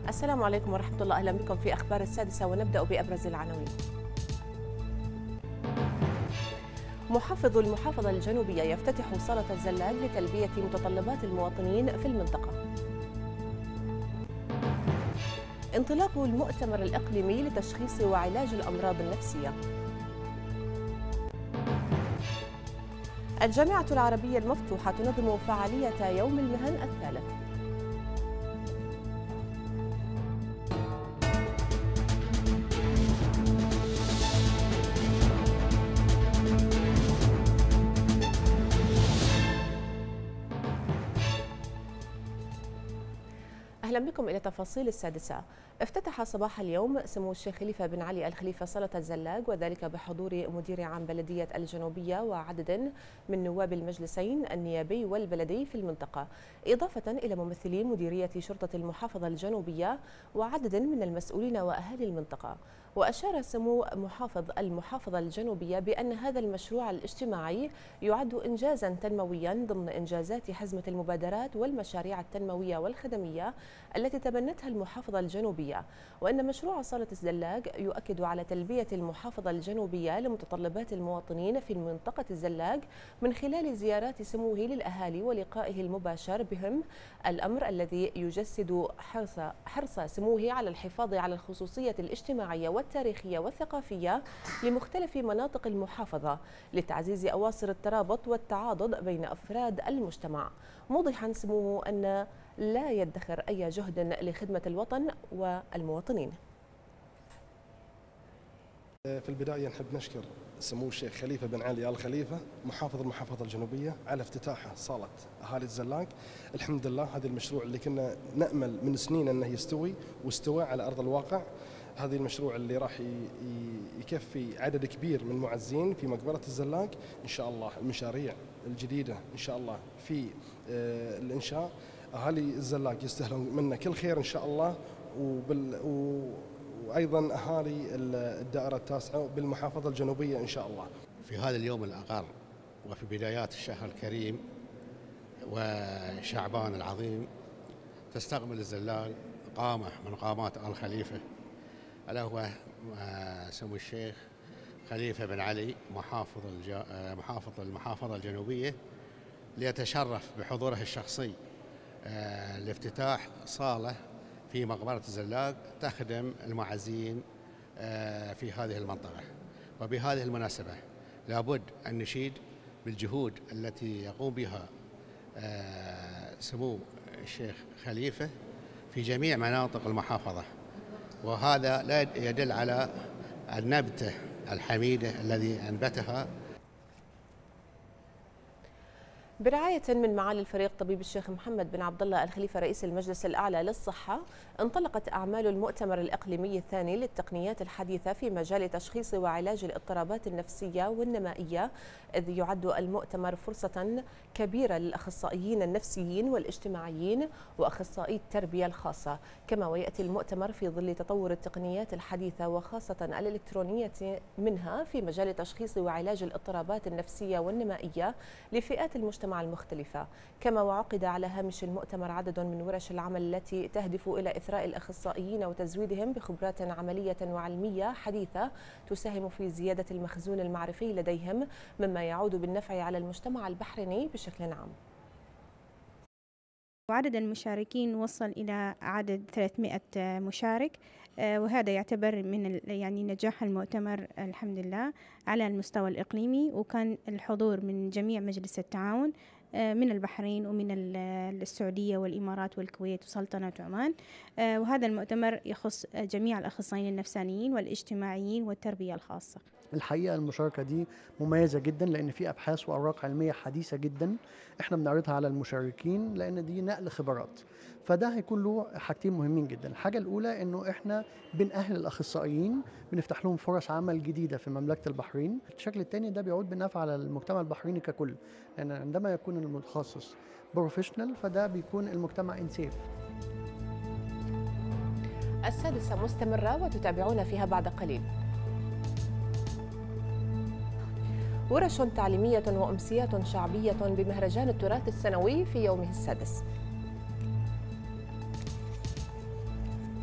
السلام عليكم ورحمة الله، أهلا بكم في أخبار السادسة، ونبدأ بأبرز العناوين. محافظ المحافظة الجنوبية يفتتح صالة الزلاج لتلبية متطلبات المواطنين في المنطقة. انطلاق المؤتمر الإقليمي لتشخيص وعلاج الأمراض النفسية. الجامعة العربية المفتوحة تنظم فعالية يوم المهن الثالث. أهلا بكم إلى تفاصيل السادسة. افتتح صباح اليوم سمو الشيخ خليفة بن علي آل خليفة صالة الزلاج، وذلك بحضور مدير عام بلدية الجنوبية وعدد من نواب المجلسين النيابي والبلدي في المنطقة، إضافة إلى ممثلي مديرية شرطة المحافظة الجنوبية وعدد من المسؤولين وأهالي المنطقة. وأشار سمو محافظ المحافظة الجنوبية بأن هذا المشروع الاجتماعي يعد إنجازا تنمويا ضمن إنجازات حزمة المبادرات والمشاريع التنموية والخدمية التي تبنتها المحافظة الجنوبية، وأن مشروع صالة الزلاج يؤكد على تلبية المحافظة الجنوبية لمتطلبات المواطنين في منطقة الزلاج من خلال زيارات سموه للأهالي ولقائه المباشر بهم، الأمر الذي يجسد حرص سموه على الحفاظ على الخصوصية الاجتماعية والتاريخية والثقافية لمختلف مناطق المحافظة لتعزيز أواصر الترابط والتعاضد بين أفراد المجتمع، موضحا سموه أن لا يدخر أي جهد لخدمة الوطن والمواطنين. في البداية نحب نشكر سمو الشيخ خليفة بن علي آل خليفة محافظ المحافظة الجنوبية على افتتاح صالة أهالي الزلاج. الحمد لله هذا المشروع اللي كنا نأمل من سنين أنه يستوي واستوى على أرض الواقع. هذا المشروع اللي راح يكفي عدد كبير من المعزين في مقبرة الزلاج. إن شاء الله المشاريع الجديدة إن شاء الله في الإنشاء، أهالي الزلاج يستاهلون منا كل خير إن شاء الله، وأيضا أهالي الدائرة التاسعة بالمحافظة الجنوبية إن شاء الله. في هذا اليوم الأغر وفي بدايات الشهر الكريم وشعبان العظيم تستقبل الزلاج قامة من قامات آل خليفة، ألا هو سمو الشيخ خليفة بن علي محافظ المحافظة الجنوبية، ليتشرف بحضوره الشخصي لافتتاح صالة في مقبرة الزلاج تخدم المعزين في هذه المنطقة. وبهذه المناسبة لابد أن نشيد بالجهود التي يقوم بها سمو الشيخ خليفة في جميع مناطق المحافظة، وهذا لا يدل على النبتة الحميدة الذي أنبتها. برعاية من معالي الفريق طبيب الشيخ محمد بن عبد الله آل خليفة رئيس المجلس الأعلى للصحة، انطلقت أعمال المؤتمر الإقليمي الثاني للتقنيات الحديثة في مجال تشخيص وعلاج الاضطرابات النفسية والنمائية، إذ يعد المؤتمر فرصة كبيرة للأخصائيين النفسيين والاجتماعيين وأخصائي التربية الخاصة، كما ويأتي المؤتمر في ظل تطور التقنيات الحديثة وخاصة الإلكترونية منها في مجال تشخيص وعلاج الاضطرابات النفسية والنمائية لفئات المجتمع المختلفة. كما وعقد على هامش المؤتمر عدد من ورش العمل التي تهدف إلى إثراء الأخصائيين وتزويدهم بخبرات عملية وعلمية حديثة تساهم في زيادة المخزون المعرفي لديهم، مما يعود بالنفع على المجتمع البحريني بشكل عام. وعدد المشاركين وصل إلى عدد 300 مشارك، وهذا يعتبر من نجاح المؤتمر الحمد لله على المستوى الإقليمي، وكان الحضور من جميع مجلس التعاون من البحرين ومن السعودية والإمارات والكويت وسلطنة عمان. وهذا المؤتمر يخص جميع الأخصائيين النفسانيين والاجتماعيين والتربية الخاصة. الحقيقة المشاركة دي مميزة جدا، لأن في أبحاث وأوراق علمية حديثة جدا احنا بنعرضها على المشاركين، لأن دي نقل خبرات. فده هيكون له حاجتين مهمين جدا. الحاجة الأولى إنه احنا بنأهل الأخصائيين، بنفتح لهم فرص عمل جديدة في مملكة البحرين. الشكل الثاني ده بيعود بالنفع على المجتمع البحريني ككل، لأن عندما يكون المتخصص بروفيشنال فده بيكون المجتمع انسيف. السادسة مستمرة وتتابعون فيها بعد قليل. ورش تعليمية وأمسيات شعبية بمهرجان التراث السنوي في يومه السادس.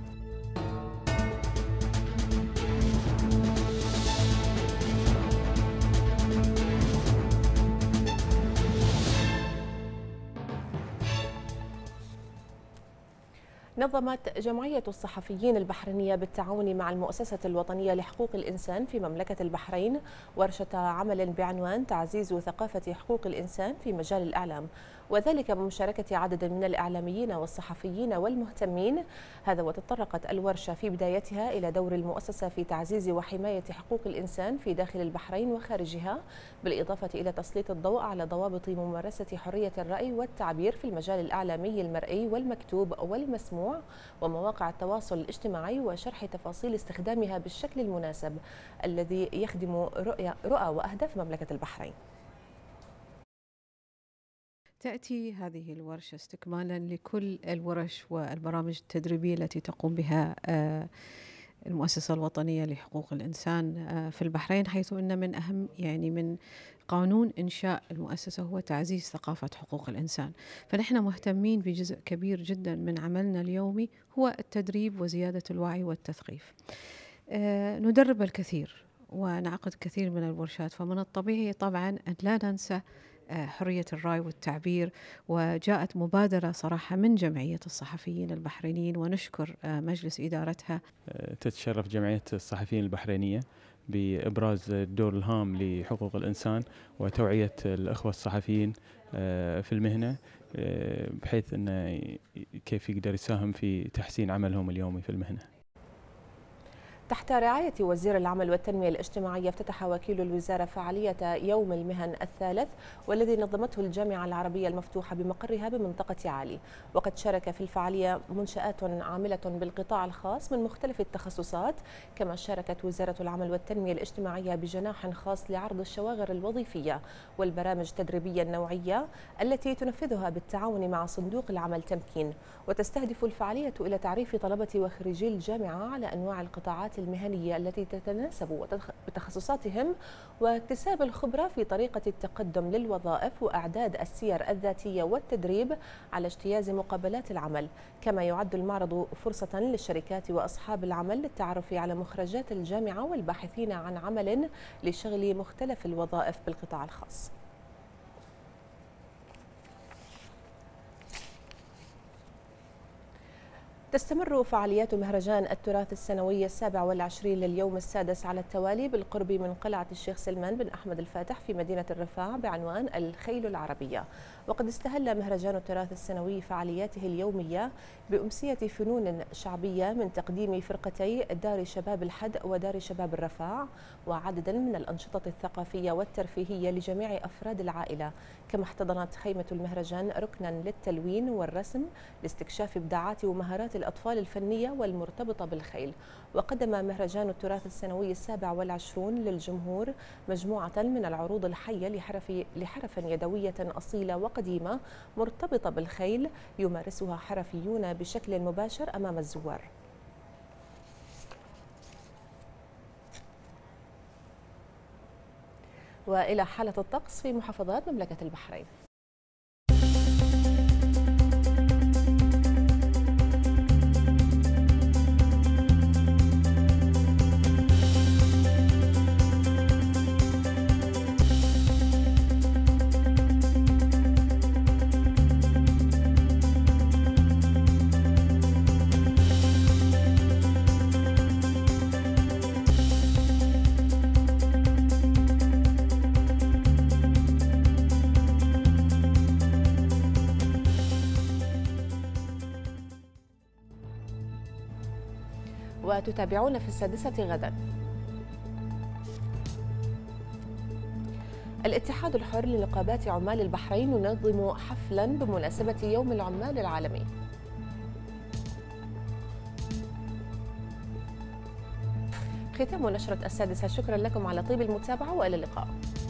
نظمت جمعية الصحفيين البحرينية بالتعاون مع المؤسسة الوطنية لحقوق الإنسان في مملكة البحرين ورشة عمل بعنوان تعزيز ثقافة حقوق الإنسان في مجال الإعلام، وذلك بمشاركة عدد من الإعلاميين والصحفيين والمهتمين. هذا وتطرقت الورشة في بدايتها إلى دور المؤسسة في تعزيز وحماية حقوق الإنسان في داخل البحرين وخارجها، بالإضافة إلى تسليط الضوء على ضوابط ممارسة حرية الرأي والتعبير في المجال الإعلامي المرئي والمكتوب والمسموع ومواقع التواصل الاجتماعي، وشرح تفاصيل استخدامها بالشكل المناسب الذي يخدم رؤى وأهداف مملكة البحرين. تأتي هذه الورشة استكمالا لكل الورش والبرامج التدريبية التي تقوم بها المؤسسة الوطنية لحقوق الإنسان في البحرين، حيث أن من أهم من قانون إنشاء المؤسسة هو تعزيز ثقافة حقوق الإنسان. فنحن مهتمين بجزء كبير جدا من عملنا اليومي هو التدريب وزيادة الوعي والتثقيف. ندرب الكثير ونعقد كثير من الورشات، فمن الطبيعي طبعا أن لا ننسى حرية الرأي والتعبير. وجاءت مبادرة صراحة من جمعية الصحفيين البحرينيين ونشكر مجلس إدارتها. تتشرف جمعية الصحفيين البحرينية بإبراز الدور الهام لحقوق الإنسان وتوعية الأخوة الصحفيين في المهنة، بحيث أنه كيف يقدر يساهم في تحسين عملهم اليومي في المهنة. تحت رعاية وزير العمل والتنمية الاجتماعية افتتح وكيل الوزارة فعالية يوم المهن الثالث، والذي نظمته الجامعة العربية المفتوحة بمقرها بمنطقة عالي. وقد شارك في الفعالية منشآت عاملة بالقطاع الخاص من مختلف التخصصات، كما شاركت وزارة العمل والتنمية الاجتماعية بجناح خاص لعرض الشواغر الوظيفية والبرامج التدريبية النوعية التي تنفذها بالتعاون مع صندوق العمل تمكين. وتستهدف الفعالية إلى تعريف طلبة وخريجي الجامعة على أنواع القطاعات المهنية التي تتناسب بتخصصاتهم، واكتساب الخبرة في طريقة التقدم للوظائف، وإعداد السير الذاتية والتدريب على اجتياز مقابلات العمل. كما يعد المعرض فرصة للشركات وأصحاب العمل للتعرف على مخرجات الجامعة والباحثين عن عمل لشغل مختلف الوظائف بالقطاع الخاص. تستمر فعاليات مهرجان التراث السنوي 27 لليوم السادس على التوالي بالقرب من قلعة الشيخ سلمان بن أحمد الفاتح في مدينة الرفاع بعنوان الخيل العربية. وقد استهل مهرجان التراث السنوي فعالياته اليومية بأمسية فنون شعبية من تقديم فرقتي دار شباب الحد ودار شباب الرفاع، وعددا من الأنشطة الثقافية والترفيهية لجميع أفراد العائلة. كما احتضنت خيمة المهرجان ركنا للتلوين والرسم لاستكشاف إبداعات ومهارات الأطفال الفنية والمرتبطة بالخيل. وقدم مهرجان التراث السنوي 27 للجمهور مجموعة من العروض الحية لحرف يدوية أصيلة وقديمة مرتبطة بالخيل يمارسها حرفيون بشكل مباشر أمام الزوار. وإلى حالة الطقس في محافظات مملكة البحرين. وتتابعون في السادسة غدا. الاتحاد الحر لنقابات عمال البحرين ينظم حفلا بمناسبة يوم العمال العالمي. ختام نشرة السادسة، شكرا لكم على طيب المتابعة وإلى اللقاء.